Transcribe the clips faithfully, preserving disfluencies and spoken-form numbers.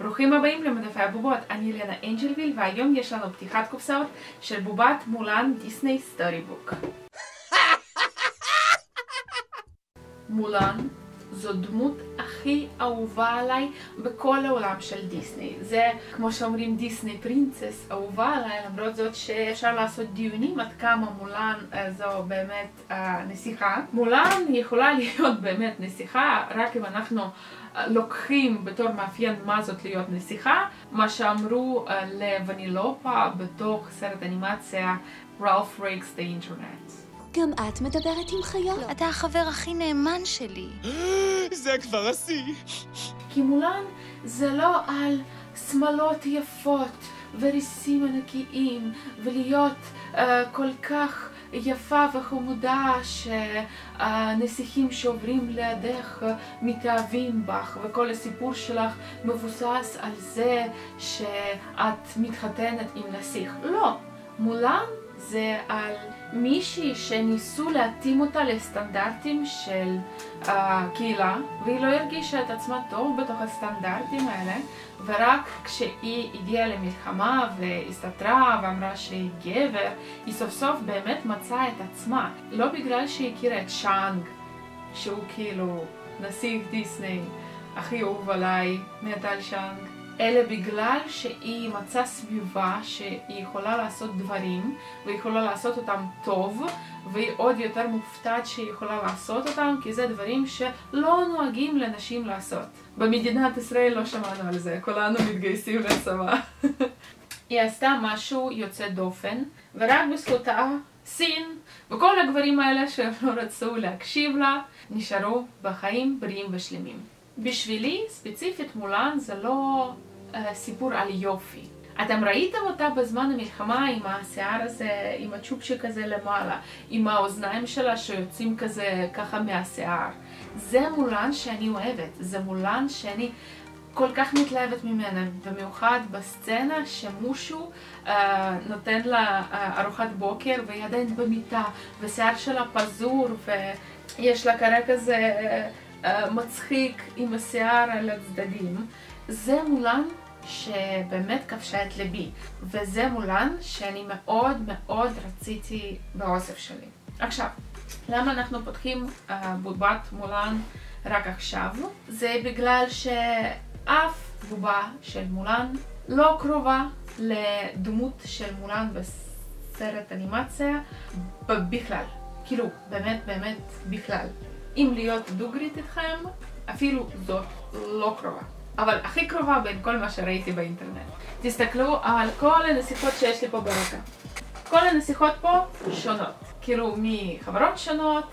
ברוכים הבאים למדפי הבובות, אני לנה אנג'לוויל והיום יש לנו פתיחת קופסאות של בובת מולן דיסני סטורי בוק. מולן זו דמות הכי אהובה עליי בכל העולם של דיסני. זה כמו שאומרים דיסני פרינצס אהובה עליי, למרות זאת שאפשר לעשות דיונים עד כמה מולן זו באמת נסיכה. מולן יכולה להיות באמת נסיכה רק אם אנחנו לוקחים בתור מאפיין מה זאת להיות נסיכה, מה שאמרו לוונילופה בתוך סרט אנימציה Ralph Breaks the Internet. גם את מדברת עם חיות? אתה החבר הכי נאמן שלי. זה כבר השיא. כי מולן זה לא על שמלות יפות וריסים ענקיים ולהיות uh, כל כך יפה וחמודה שהנסיכים שעוברים לידך מתאהבים בך וכל הסיפור שלך מבוסס על זה שאת מתחתנת עם נסיך. לא, מולן זה על מישהי שניסו להתאים אותה לסטנדרטים של הקהילה והיא לא הרגישה את עצמה טוב בתוך הסטנדרטים האלה, ורק כשהיא הגיעה למלחמה והסתתרה ואמרה שהיא גבר, היא סוף סוף באמת מצאה את עצמה. לא בגלל שהיא הכירה את שאנג שהוא כאילו נסיך דיסני הכי אהוב עליי, מתה שאנג, אלא בגלל שהיא מצאה סביבה שהיא יכולה לעשות דברים והיא יכולה לעשות אותם טוב, והיא עוד יותר מופתעת שהיא יכולה לעשות אותם, כי זה דברים שלא נוהגים לנשים לעשות. במדינת ישראל לא שמענו על זה, כולנו מתגייסים לצבא. היא עשתה משהו יוצא דופן, ורק בזכותה סין וכל הגברים האלה שהם לא רצו להקשיב לה נשארו בחיים בריאים ושלמים. בשבילי ספציפית מולן זה לא סיפור על יופי. אתם ראיתם אותה בזמן המלחמה עם השיער הזה, עם הצ'ופצ'יק הזה למעלה, עם האוזניים שלה שיוצאים כזה ככה מהשיער. זה מולן שאני אוהבת, זה מולן שאני כל כך מתלהבת ממנה, במיוחד בסצנה שמושו אה, נותן לה אה, ארוחת בוקר והיא עדיין במיטה ושיער שלה פזור ויש לה קרה כזה אה, אה, מצחיק עם השיער על הצדדים. זה מולן שבאמת כבשה את ליבי, וזה מולן שאני מאוד מאוד רציתי באוסף שלי. עכשיו, למה אנחנו פותחים uh, בובת מולן רק עכשיו? זה בגלל שאף בובה של מולן לא קרובה לדמות של מולן בסרט אנימציה בכלל. כאילו, באמת באמת בכלל. אם להיות דוגרית איתכם, אפילו זאת לא קרובה. אבל הכי קרובה בין כל מה שראיתי באינטרנט. תסתכלו על כל הנסיכות שיש לי פה ברקע. כל הנסיכות פה שונות. כאילו מחברות שונות,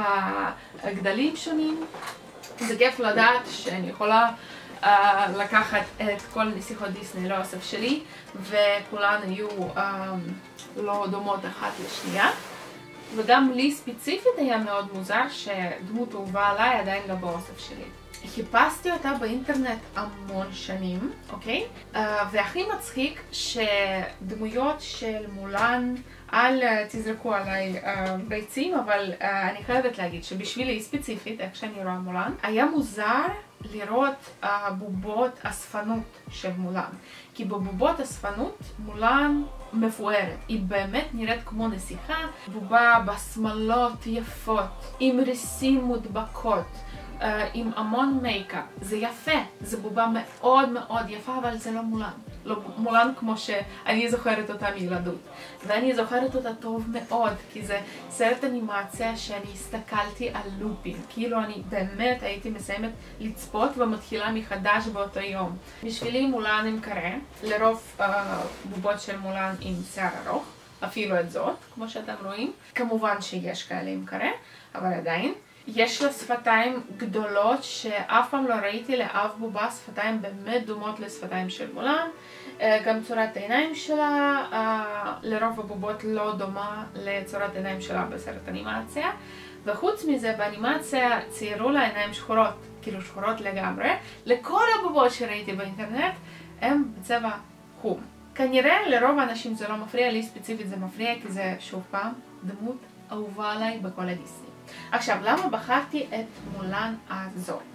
בגדלים שונים. זה כיף לדעת שאני יכולה uh, לקחת את כל נסיכות דיסני לאוסף שלי, וכולן יהיו um, לא דומות אחת לשנייה. וגם לי ספציפית היה מאוד מוזר שדמות אהובה עליי עדיין לא באוסף שלי. חיפשתי אותה באינטרנט המון שנים, אוקיי? Uh, והכי מצחיק שדמויות של מולן, אל תזרקו עליי uh, ביצים, אבל uh, אני חייבת להגיד שבשבילי ספציפית, איך שאני רואה מולן, היה מוזר לראות uh, בובות אספנות של מולן. כי בבובות אספנות מולן מפוארת. היא באמת נראית כמו נסיכה, בובה בשמלות יפות, עם ריסים מודבקות. Uh, עם המון מייקאפ. זה יפה, זה בובה מאוד מאוד יפה, אבל זה לא מולן. לא מולן כמו שאני זוכרת אותה מילדות. ואני זוכרת אותה טוב מאוד, כי זה סרט אנימציה שאני הסתכלתי על לופים. כאילו אני באמת הייתי מסיימת לצפות ומתחילה מחדש באותו יום. בשבילי מולן עם קרה, לרוב uh, בובות של מולן עם שיער ארוך, אפילו את זאת, כמו שאתם רואים. כמובן שיש כאלה עם קרה, אבל עדיין. יש לה שפתיים גדולות שאף פעם לא ראיתי לאף בובה שפתיים באמת דומות לשפתיים של מולן. גם צורת העיניים שלה לרוב הבובות לא דומה לצורת העיניים שלה בסרט אנימציה. וחוץ מזה באנימציה ציירו לה עיניים שחורות, כאילו שחורות לגמרי. לכל הבובות שראיתי באינטרנט הם בצבע חום. כנראה לרוב האנשים זה לא מפריע, לי ספציפית זה מפריע כי זה שוב פעם דמות אהובה עליי בכל הדיסני. עכשיו, למה בחרתי את מולן הזאת?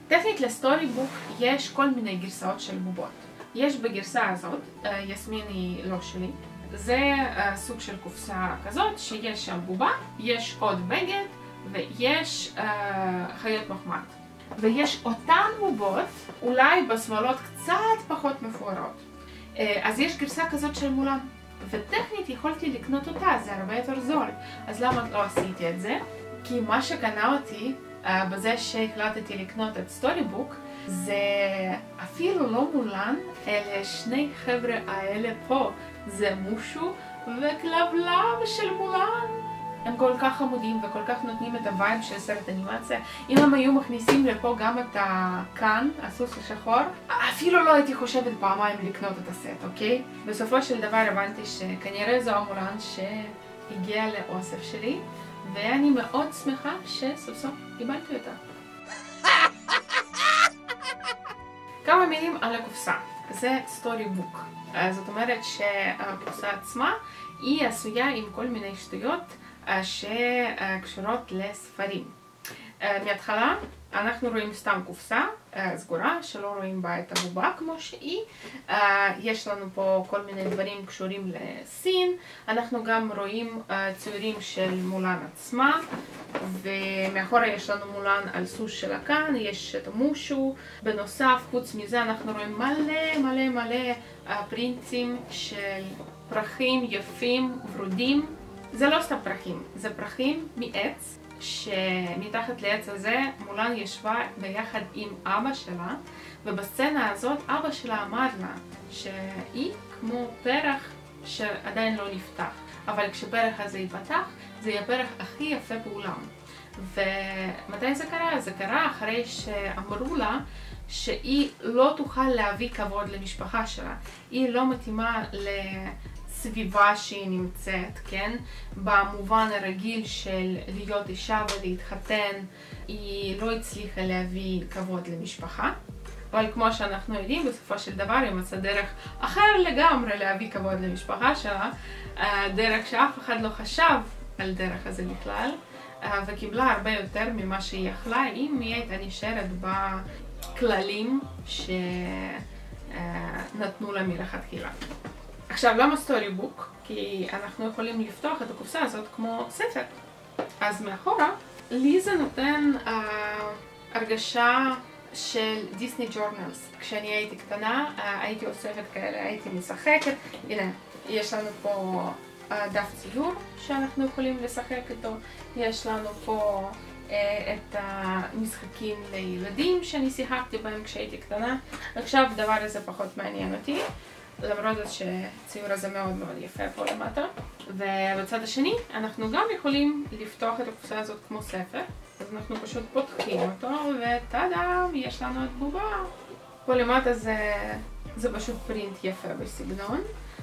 טכנית לסטורי בוק יש כל מיני גרסאות של בובות. יש בגרסה הזאת, יסמין היא לא שלי, זה סוג של קופסה כזאת שיש שם בובה, יש עוד בגד ויש חיות מחמד. ויש אותן בובות, אולי בשמאלות קצת פחות מפוארות. אז יש גרסה כזאת של מולן, וטכנית יכולתי לקנות אותה, זה הרבה יותר זול. אז למה לא עשיתי את זה? כי מה שקנה אותי בזה שהחלטתי לקנות את סטורי בוק, זה אפילו לא מולן, אלה שני חבר'ה האלה פה, זה מושו וכלבלב של מולן. הם כל כך חמודים וכל כך נותנים את הווייב של סרט אנימציה. אם הם היו מכניסים לפה גם את הקאן, הסוס השחור, אפילו לא הייתי חושבת פעמיים לקנות את הסט, אוקיי? בסופו של דבר הבנתי שכנראה זו המולן שהגיע לאוסף שלי, ואני מאוד שמחה שסוף סוף קיבלתי אותה. כמה מילים על הקופסה. זה סטורי בוק. זאת אומרת שהקופסה עצמה היא עשויה עם כל מיני שטויות שקשורות לספרים. מההתחלה אנחנו רואים סתם קופסה סגורה שלא רואים בה את הבובה כמו שהיא. יש לנו פה כל מיני דברים קשורים לסין. אנחנו גם רואים ציורים של מולן עצמה, ומאחורה יש לנו מולן על סוס של הקאן, יש את המושו. בנוסף, חוץ מזה אנחנו רואים מלא מלא מלא פרינטים של פרחים יפים ורודים. זה לא סתם פרחים, זה פרחים מעץ, שמתחת לעץ הזה מולן ישבה ביחד עם אבא שלה, ובסצנה הזאת אבא שלה אמר לה שהיא כמו פרח שעדיין לא נפתח, אבל כשפרח הזה ייפתח זה יהיה הפרח הכי יפה בעולם. ומתי זה קרה? זה קרה אחרי שאמרו לה שהיא לא תוכל להביא כבוד למשפחה שלה, היא לא מתאימה לסביבה שהיא נמצאת, כן? במובן הרגיל של להיות אישה ולהתחתן, היא לא הצליחה להביא כבוד למשפחה. אבל כמו שאנחנו יודעים, בסופו של דבר היא מצאה דרך אחר לגמרי להביא כבוד למשפחה שלה, דרך שאף אחד לא חשב על דרך הזה בכלל, וקיבלה הרבה יותר ממה שהיא יכלה אם היא הייתה נשארת בכללים שנתנו לה מלכתחילה. עכשיו, למה סטורי בוק? כי אנחנו יכולים לפתוח את הקופסה הזאת כמו ספר. אז מאחורה, לי זה נותן אה, הרגשה של דיסני ג'ורנלס. כשאני הייתי קטנה, אה, הייתי אוספת כאלה, הייתי משחקת. הנה, יש לנו פה אה, דף ציור שאנחנו יכולים לשחק איתו. יש לנו פה אה, את המשחקים לילדים שאני שיחקתי בהם כשהייתי קטנה. עכשיו, הדבר הזה פחות מעניין אותי. למרות זאת שהציור הזה מאוד מאוד יפה פה למטה. ובצד השני אנחנו גם יכולים לפתוח את הקופסה הזאת כמו ספר. אז אנחנו פשוט פותחים אותו וטאדם, יש לנו את בובה. פה למטה זה, זה פשוט פרינט יפה בסגנון.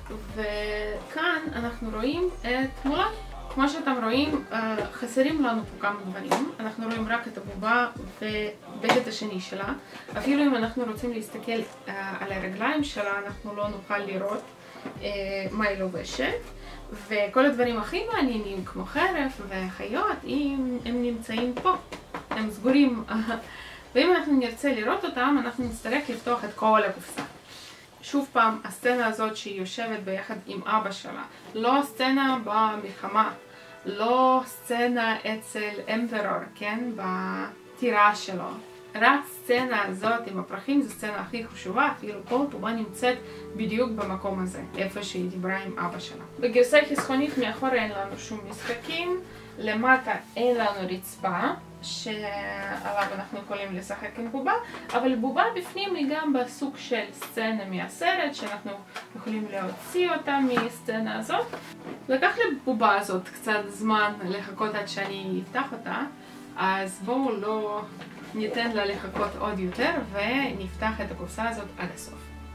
וכאן אנחנו רואים את מולן. כמו שאתם רואים, חסרים לנו פה כמה דברים. אנחנו רואים רק את הבובה ובגד השני שלה. אפילו אם אנחנו רוצים להסתכל על הרגליים שלה, אנחנו לא נוכל לראות מה היא לובשת. וכל הדברים הכי מעניינים, כמו חרב וחיות, הם נמצאים פה. הם סגורים. ואם אנחנו נרצה לראות אותם, אנחנו נצטרך לפתוח את כל הקופסה. שוב פעם, הסצנה הזאת שהיא יושבת ביחד עם אבא שלה, לא הסצנה במלחמה, לא סצנה אצל אמפרור, כן, בטירה שלו. רק הסצנה הזאת עם הפרחים זו סצנה הכי חשובה, אפילו פה בובה נמצאת בדיוק במקום הזה, איפה שהיא דיברה עם אבא שלה. בגרסה חסכונית מאחורה אין לנו שום משחקים, למטה אין לנו רצפה, שעליו אנחנו יכולים לשחק עם בובה, אבל בובה בפנים היא גם בסוג של סצנה מהסרט, שאנחנו יכולים להוציא אותה מהסצנה הזאת. לקח לבובה הזאת קצת זמן לחכות עד שאני אפתח אותה, אז בואו לא ניתן לה לחכות עוד יותר ונפתח את הקופסה הזאת עד הסוף.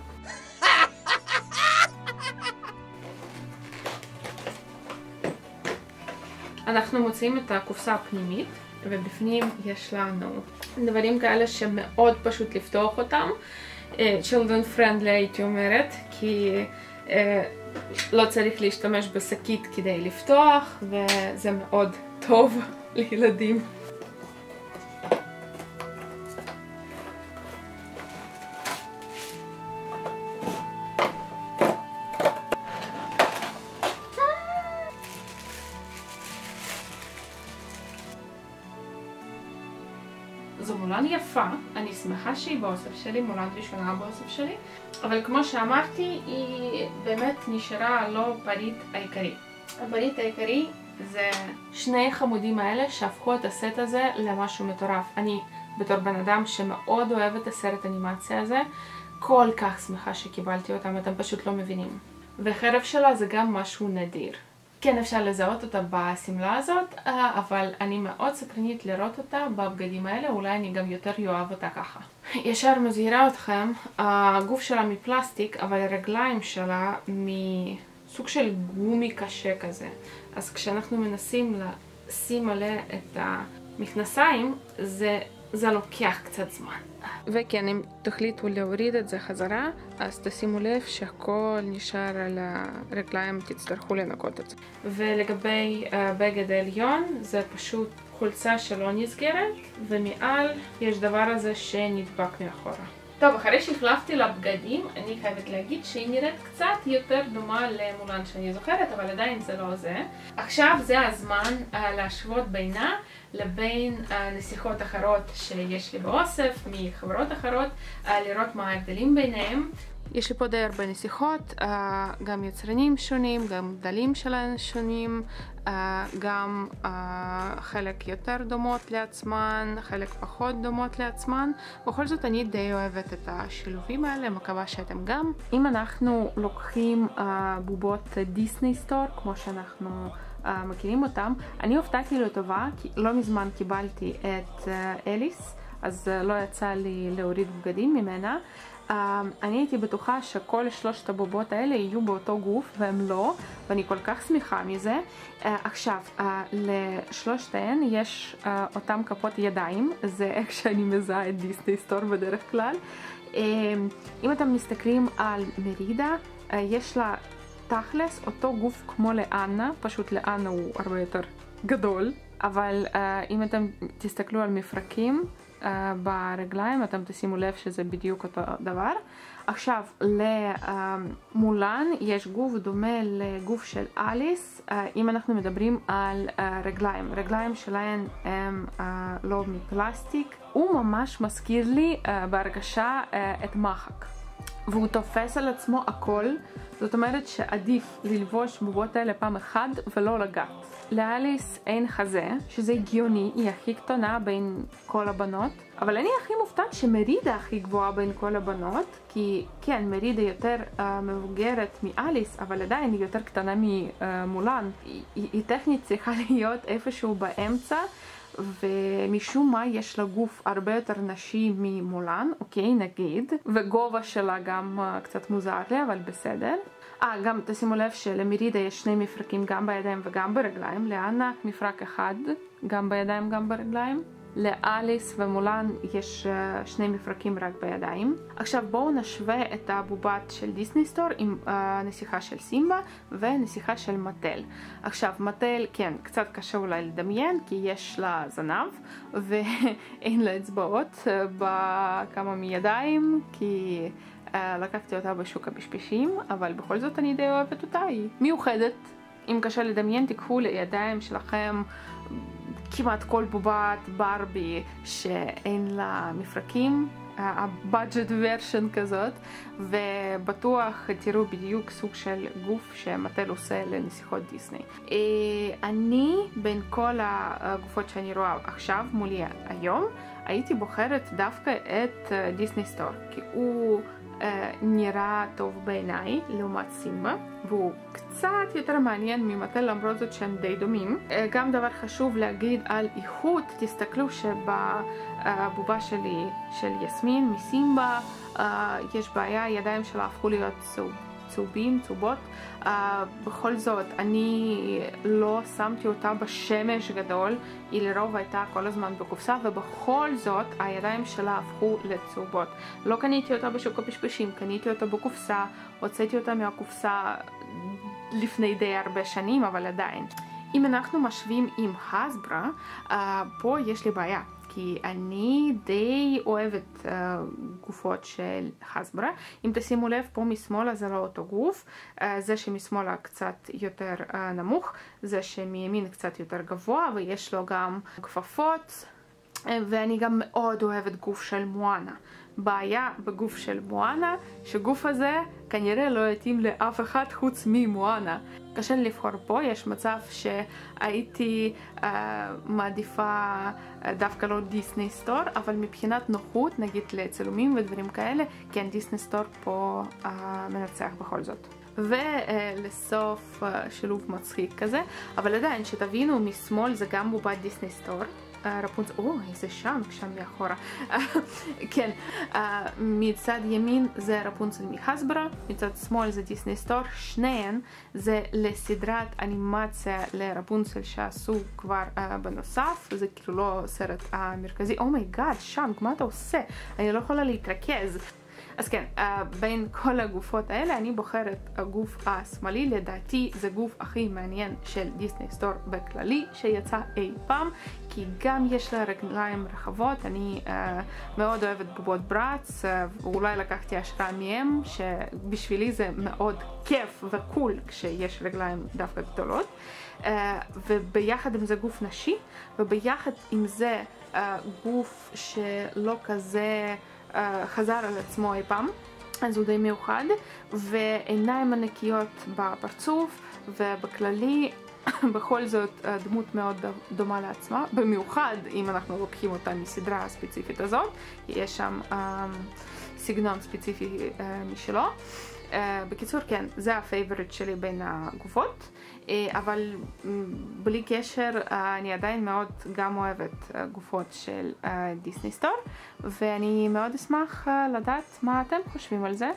אנחנו מוצאים את הקופסה הפנימית, ובפנים יש לנו דברים כאלה שמאוד פשוט לפתוח אותם. children friendly הייתי אומרת, כי לא צריך להשתמש בשקית כדי לפתוח, וזה מאוד טוב לילדים. מולן יפה, אני שמחה שהיא באוסף שלי, מולן ראשונה באוסף שלי, אבל כמו שאמרתי, היא באמת נשארה לא פריט העיקרי. הפריט העיקרי זה שני חמודים האלה שהפכו את הסט הזה למשהו מטורף. אני בתור בן אדם שמאוד אוהב את הסרט אנימציה הזה, כל כך שמחה שקיבלתי אותם, אתם פשוט לא מבינים. וחרב שלה זה גם משהו נדיר. כן, אפשר לזהות אותה בסמלה הזאת, אבל אני מאוד סקרנית לראות אותה בבגדים האלה, אולי אני גם יותר אוהב אותה ככה. ישר מזהירה אתכם, הגוף שלה מפלסטיק, אבל הרגליים שלה מסוג של גומי קשה כזה. אז כשאנחנו מנסים לשים עליה את המכנסיים, זה, זה לוקח קצת זמן. וכן, אם תחליטו להוריד את זה חזרה, אז תשימו לב שהכל נשאר על הרגליים, תצטרכו לנקות את זה. ולגבי uh, בגד העליון, זה פשוט חולצה שלא נסגרת, ומעל יש דבר הזה שנדבק מאחורה. טוב, אחרי שהחלפתי לבגדים, אני חייבת להגיד שהיא נראית קצת יותר דומה למולן שאני זוכרת, אבל עדיין זה לא זה. עכשיו זה הזמן uh, להשוות בינה לבין uh, נסיכות אחרות שיש לי באוסף, מחברות אחרות, uh, לראות מה ההבדלים ביניהם. יש לי פה די הרבה נסיכות, uh, גם יצרנים שונים, גם גדלים שלהן שונים, uh, גם uh, חלק יותר דומות לעצמן, חלק פחות דומות לעצמן. בכל זאת אני די אוהבת את השילובים האלה, מקווה שאתם גם. אם אנחנו לוקחים uh, בובות דיסני סטור, כמו שאנחנו uh, מכירים אותם, אני הופתעתי לטובה, כי לא מזמן קיבלתי את uh, אליס, אז uh, לא יצא לי להוריד בגדים ממנה. Uh, אני הייתי בטוחה שכל שלושת הבובות האלה יהיו באותו גוף, והם לא, ואני כל כך שמחה מזה. Uh, עכשיו, uh, לשלושתהן יש uh, אותם כפות ידיים, זה איך שאני מזהה את דיסני סטור בדרך כלל. Uh, אם אתם מסתכלים על מרידה, uh, יש לה תכלס אותו גוף כמו לאנה, פשוט לאנה הוא הרבה יותר גדול, אבל uh, אם אתם תסתכלו על מפרקים, Uh, ברגליים, אתם תשימו לב שזה בדיוק אותו דבר. עכשיו, למולן יש גוף דומה לגוף של אליס, uh, אם אנחנו מדברים על uh, רגליים. רגליים שלהן הם uh, לא מפלסטיק. הוא ממש מזכיר לי uh, בהרגשה uh, את מחק. והוא תופס על עצמו הכל, זאת אומרת שעדיף ללבוש בובות האלה פעם אחת ולא לגעת. לאליס אין חזה, שזה הגיוני, היא הכי קטנה בין כל הבנות, אבל אני הכי מופתעת שמרידה הכי גבוהה בין כל הבנות, כי כן, מרידה יותר uh, מבוגרת מאליס, אבל עדיין היא יותר קטנה ממולן. היא, היא טכנית צריכה להיות איפשהו באמצע, ומשום מה יש לה גוף הרבה יותר נשי ממולן, אוקיי, נגיד, וגובה שלה גם uh, קצת מוזר לי, אבל בסדר. אה, גם תשימו לב שלמרידה יש שני מפרקים גם בידיים וגם ברגליים, לאנה מפרק אחד, גם בידיים גם ברגליים. לאליס ומולן יש uh, שני מפרקים רק בידיים. עכשיו בואו נשווה את הבובת של דיסני סטור עם uh, נסיכה של סימבה ונסיכה של מטל. עכשיו מטל, כן, קצת קשה אולי לדמיין כי יש לה זנב ואין לה אצבעות uh, בכמה מידיים, כי uh, לקחתי אותה בשוק הפשפשים, אבל בכל זאת אני די אוהבת אותה, היא מיוחדת. אם קשה לדמיין, תיקחו לידיים שלכם כמעט כל בובת ברבי שאין לה מפרקים, ה-budget version כזאת, ובטוח תראו בדיוק סוג של גוף שמטל עושה לנסיכות דיסני. אני בין כל הגופות שאני רואה עכשיו מולי היום, הייתי בוחרת דווקא את דיסני סטור, כי הוא נראה טוב בעיניי לעומת סימבה, והוא קצת יותר מעניין ממטל, למרות זאת שהם די דומים. גם דבר חשוב להגיד על איכות, תסתכלו שבבובה שלי של יסמין מסימבה יש בעיה, ידיים שלה הפכו להיות צהוב, צהובים, צהובות. Uh, בכל זאת, אני לא שמתי אותה בשמש גדול, היא לרוב הייתה כל הזמן בקופסה, ובכל זאת הידיים שלה הפכו לצהובות. לא קניתי אותה בשוק הפשפשים, קניתי אותה בקופסה, הוצאתי אותה מהקופסה לפני די הרבה שנים, אבל עדיין. אם אנחנו משווים עם הסברה, uh, פה יש לי בעיה. כי אני די אוהבת uh, גופות של הסברה. אם תשימו לב, פה משמאלה זה לא אותו גוף, uh, זה שמשמאלה קצת יותר uh, נמוך, זה שמימין קצת יותר גבוה, ויש לו גם כפפות. ואני גם מאוד אוהבת גוף של מואנה. בעיה בגוף של מואנה, שגוף הזה כנראה לא יתאים לאף אחד חוץ ממואנה. קשה לבחור פה, יש מצב שהייתי אה, מעדיפה דווקא לא דיסני סטור, אבל מבחינת נוחות, נגיד לצילומים ודברים כאלה, כן, דיסני סטור פה אה, מנצח בכל זאת. ולסוף אה, שילוב מצחיק כזה, אבל עדיין שתבינו, משמאל זה גם בובת דיסני סטור. רפונצל, או, איזה שם, שם מאחורה. כן, מצד ימין זה רפונצל מחסברה, מצד שמאל זה דיסני סטור, שניהם זה לסדרת אנימציה לרפונצל שעשו כבר בנוסף, זה כאילו לא סרט המרכזי. אומייגאד, שם, מה אתה עושה? אני לא יכולה להתרכז. אז כן, בין כל הגופות האלה אני בוחרת הגוף השמאלי, לדעתי זה גוף הכי מעניין של דיסני סטור בכללי שיצא אי פעם, כי גם יש לה רגליים רחבות, אני uh, מאוד אוהבת בובות ברץ, uh, אולי לקחתי השראה מהם, שבשבילי זה מאוד כיף וקול כשיש רגליים דווקא גדולות, uh, וביחד עם זה גוף נשי, וביחד עם זה uh, גוף שלא כזה uh, חזר על עצמו אי פעם, אז הוא די מיוחד, ועיניים ענקיות בפרצוף, ובכללי בכל זאת דמות מאוד דומה לעצמה, במיוחד אם אנחנו לוקחים אותה מסדרה הספציפית הזאת, יש שם uh, סגנון ספציפי uh, משלו. Uh, בקיצור, כן, זה הפייבוריט שלי בין הגופות, uh, אבל um, בלי קשר uh, אני עדיין מאוד גם אוהבת uh, גופות של uh, דיסני סטור, ואני מאוד אשמח uh, לדעת מה אתם חושבים על זה.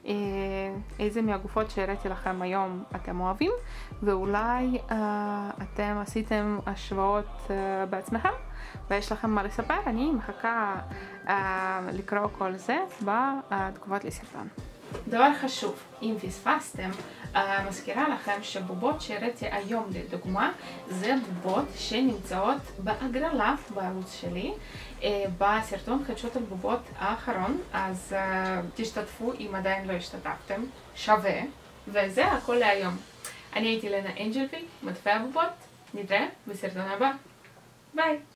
איזה מהגופות שהראיתי לכם היום אתם אוהבים, ואולי uh, אתם עשיתם השוואות uh, בעצמכם ויש לכם מה לספר. אני מחכה uh, לקרוא כל זה בתגובות לסרטון. דבר חשוב, אם פספסתם, uh, מזכירה לכם שבובות שהראיתי היום לדוגמה זה בובות שנמצאות בהגרלה בערוץ שלי uh, בסרטון חדשות על בובות האחרון, אז uh, תשתתפו אם עדיין לא השתתפתם, שווה. וזה הכל להיום. אני הייתי לנה אנג'לווי, מטפי הבובות, נתראה בסרטון הבא, ביי!